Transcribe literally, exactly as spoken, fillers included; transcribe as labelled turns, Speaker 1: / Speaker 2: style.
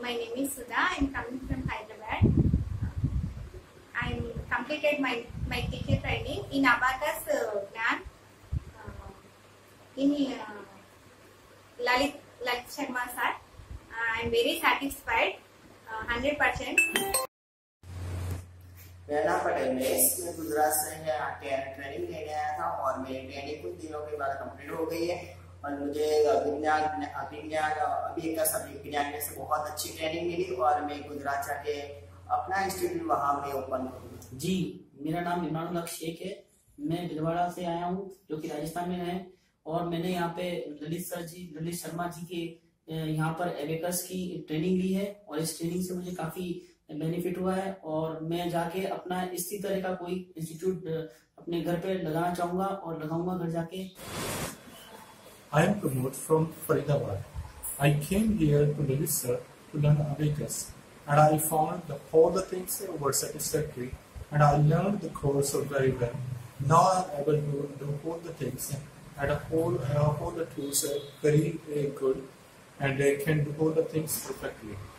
Speaker 1: my name is Sudha. I am coming from Hyderabad. I am completed my my teacher training in Abacus Gyan uh, in uh, Lalit Lalit Sharma sir. Uh, I am very satisfied, uh, hundred percent.
Speaker 2: मेरा नाम पटेल महेश, मैं गुजरात से training लेने आया था और मेरी training कुछ दिनों के बाद कंप्लीट हो गई है और मुझे अभिज्ञान अभिज्ञान अबेकस अभिज्ञान में से बहुत अच्छी ट्रेनिंग मिली और मैं गुजरात जाके अपना इंस्टीट्यूट वहाँ में ओपन करूँगा।
Speaker 3: जी, मेरा नाम ममनुल्लाह शेख है। मैं भिलवाड़ा से आया हूँ जो कि राजस्थान में है और मैंने यहाँ पे ललित सर जी ललित शर्मा जी के यहाँ पर एबेकस की ट्रेनिंग ली है और इस ट्रेनिंग से मुझे काफी बेनिफिट हुआ है और मैं जाके अपना इसी तरह का कोई इंस्टीट्यूट अपने घर पे लगाना चाहूंगा और लगाऊंगा घर जाके।
Speaker 4: I am Pramod from Faridabad. I came here to register to learn Abacus and I found that all the things were satisfactory and I learned the course very well. Now I am able to do all the things and all, uh, all the tools are very, very good and I can do all the things perfectly.